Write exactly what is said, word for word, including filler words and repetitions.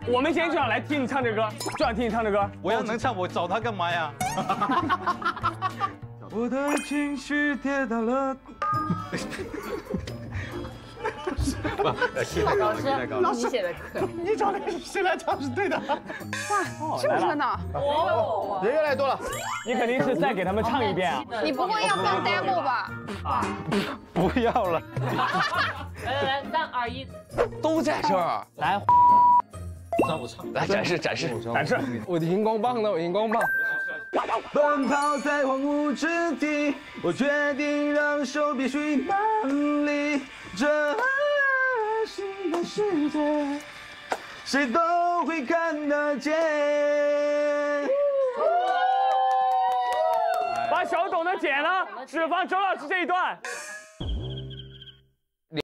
我们今天就想来听你唱这歌，就想听你唱这歌。 我要能唱，我找他干嘛呀？我的情绪跌到了。不，心太高了，心太高了。 老师，你写的歌， 你找那个谁来唱是对的。 哇，这么热闹！ 哦，人越来越多了。 你肯定是再给他们唱一遍啊！ 你不会要放 demo 吧？ 啊， 不要了。 来来来，三二一， 都在这儿， 来， 让我唱，来展示展示展示。 我的荧光棒呢？我荧光棒。 奔跑在荒芜之地，我决定让手必须慢离。这新的世界，谁都会看得见。 把小董的剪了，只放周老师这一段。